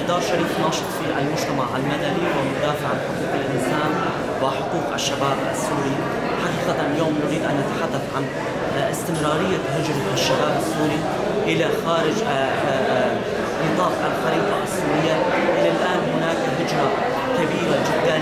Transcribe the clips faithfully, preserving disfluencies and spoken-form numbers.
سردار شريف ناشط في المجتمع المدني ومدافع عن حقوق الإنسان وحقوق الشباب السوري. حقيقة اليوم نريد أن نتحدث عن استمرارية هجرة الشباب السوري إلى خارج نطاق الخريطة السورية. إلى الآن هناك هجرة كبيرة جدا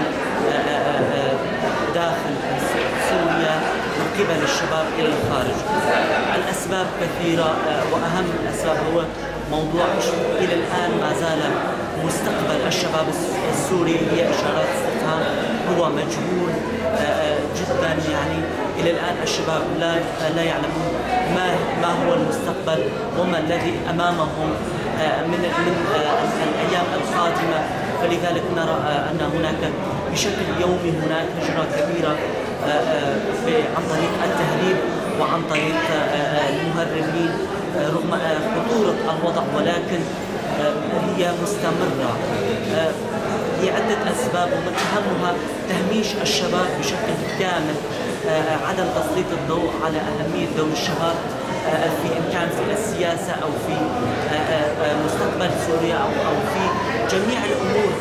داخل سوريا من قبل الشباب إلى الخارج. الأسباب كثيرة وأهم الأسباب هو موضوع إلى الآن ما زال مستقبل الشباب السوري هي إشارات استفهام، هو مجهول جدا. يعني إلى الآن الشباب لا لا يعلمون ما ما هو المستقبل وما الذي أمامهم من من الأيام القادمة. فلذلك نرى أن هناك بشكل يومي هناك هجرة كبيرة عن طريق التهريب وعن طريق المهربين رغم خطورة الوضع، ولكن هي مستمرة لعدة أسباب، ومن أهمها تهميش الشباب بشكل كامل، عدم تسليط الضوء على أهمية دور الشباب في إن كان في السياسة أو في مستقبل سوريا أو أو في جميع الأمور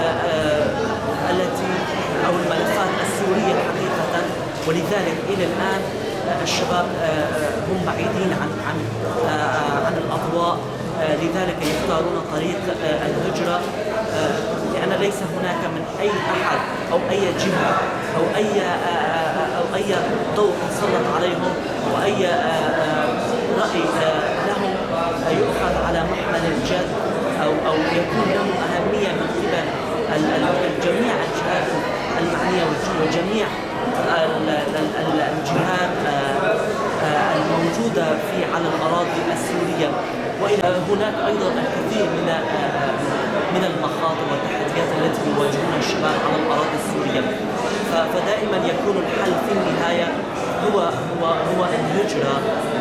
التي أو الملفات السورية حقيقة. ولذلك إلى الآن الشباب هم بعيدين عن عن عن الأضواء، لذلك يختارون طريق الهجرة، لأن ليس هناك من أي أحد أو أي جهة أو أي أو أي ضوء يسلط عليهم وأي رأي لهم يؤخذ على محمل الجد أو أو يكون له أهمية من قبل جميع الجهات المعنية وجميع الجهات الموجودة في على الأراضي السورية. وإلى هناك أيضا الكثير من من المخاطر والتحديات التي يواجهونها الشباب على الأراضي السورية. فدائما يكون الحل في النهاية هو هو هو الهجرة،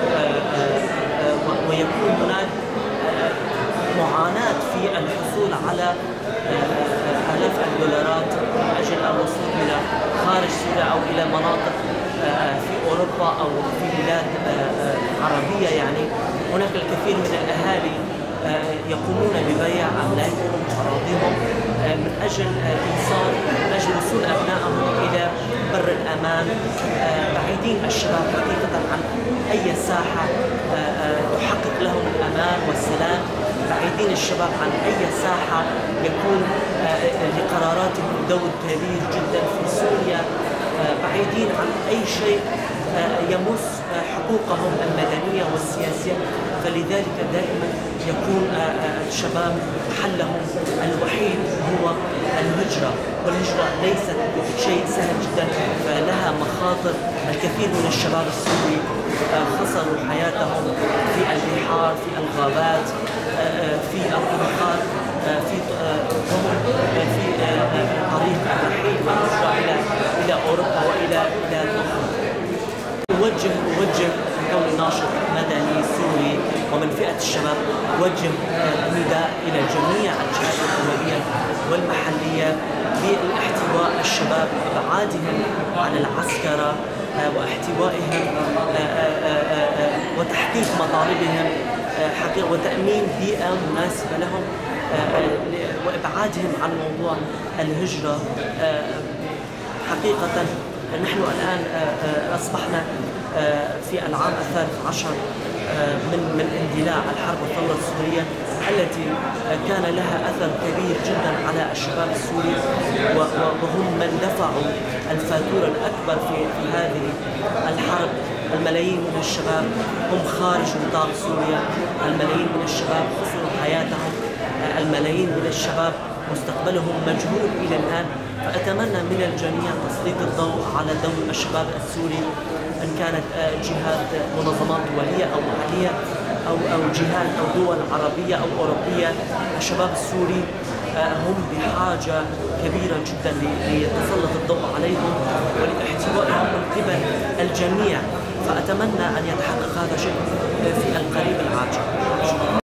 ويكون هناك معاناة في الحصول على آلاف الدولارات من أجل الوصول إلى خارج سوريا أو إلى مناطق في أوروبا أو في بلاد عربية. يعني هناك الكثير من الأهالي يقومون ببيع أملاكهم وأراضيهم من أجل إيصال من أجل وصول أبنائهم إلى بر الأمان، بعيدين الشباب حقيقة عن أي ساحة تحقق لهم الأمان والسلام، بعيدين الشباب عن أي ساحة يكون لقراراتهم دور كبير جدا في سوريا، بعيدين عن أي شيء يمس حقوقهم المدنية والسياسية. فلذلك دائما يكون الشباب حلهم الوحيد هو الهجرة، والهجرة ليست شيء سهل جدا، فلها مخاطر. الكثير من الشباب السوري خسروا حياتهم في البحار، في الغابات، في الطرقات، في في طريق الرحيل والرجوع الى الى اوروبا والى الى الاخرى. اوجه اوجه كوني ناشط مدني سوري ومن فئه الشباب، اوجه نداء الى جميع الجهات الدوليه والمحليه بالاحتواء الشباب، ابعادهم عن العسكره واحتوائهم وتحقيق مطالبهم حقيقة وتأمين بيئة مناسبة لهم وإبعادهم عن موضوع الهجرة. حقيقة نحن الآن أصبحنا في العام الثالث عشر من من اندلاع الحرب الثورة السورية التي كان لها أثر كبير جدا على الشباب السوري، وهم من دفعوا الفاتورة الأكبر في هذه الحرب. الملايين من الشباب هم خارج نطاق سوريا، الملايين من الشباب خسروا حياتهم، الملايين من الشباب مستقبلهم مجهول إلى الآن. فأتمنى من الجميع تسليط الضوء على دور الشباب السوري، إن كانت جهات منظمات دولية أو محلية أو أو جهات أو دول عربية أو أوروبية. الشباب السوري هم بحاجة كبيرة جدا ليتسلط الضوء عليهم ولاحتوائهم من قبل الجميع. فأتمنى أن يتحقق هذا الشيء في القريب العاجل.